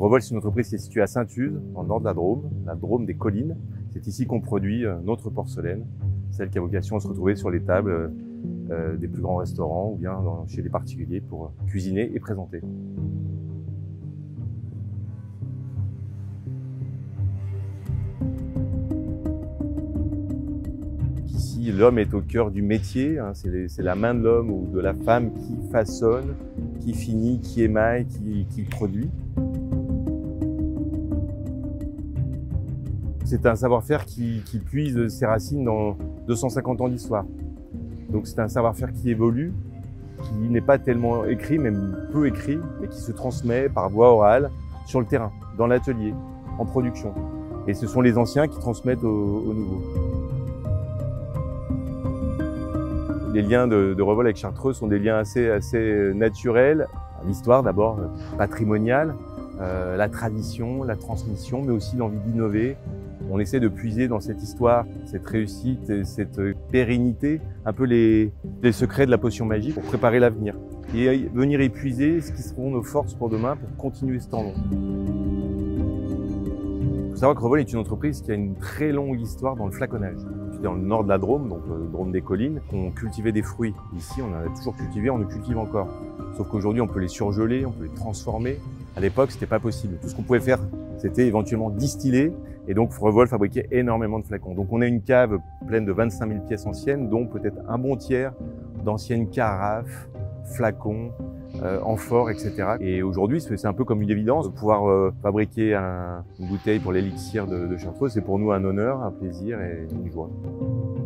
Revol, c'est une entreprise qui est située à Saint-Uze, dans le nord de la Drôme des collines. C'est ici qu'on produit notre porcelaine, celle qui a vocation à se retrouver sur les tables des plus grands restaurants ou bien chez les particuliers pour cuisiner et présenter. Ici, l'homme est au cœur du métier, hein, c'est la main de l'homme ou de la femme qui façonne, qui finit, qui émaille, qui produit. C'est un savoir-faire qui puise ses racines dans 250 ans d'histoire. Donc c'est un savoir-faire qui évolue, qui n'est pas tellement écrit, même peu écrit, mais qui se transmet par voie orale sur le terrain, dans l'atelier, en production. Et ce sont les anciens qui transmettent aux nouveaux. Les liens de Revol avec Chartreux sont des liens assez naturels. L'histoire d'abord patrimoniale, la tradition, la transmission, mais aussi l'envie d'innover. On essaie de puiser dans cette histoire, cette réussite, et cette pérennité, un peu les secrets de la potion magique pour préparer l'avenir. Et venir épuiser ce qui seront nos forces pour demain pour continuer ce temps long. Il faut savoir que Revol est une entreprise qui a une très longue histoire dans le flaconnage. Dans le nord de la Drôme, donc le Drôme des collines, on cultivait des fruits. Ici, on en a toujours cultivé, on le cultive encore. Sauf qu'aujourd'hui, on peut les surgeler, on peut les transformer. À l'époque, c'était pas possible. Tout ce qu'on pouvait faire, c'était éventuellement distiller. Et donc, Revol fabriquait énormément de flacons. Donc, on a une cave pleine de 25 000 pièces anciennes, dont peut-être un bon tiers d'anciennes carafes, flacons, amphores, etc. Et aujourd'hui, c'est un peu comme une évidence de pouvoir fabriquer une bouteille pour l'élixir de Chartreux. C'est pour nous un honneur, un plaisir et une joie.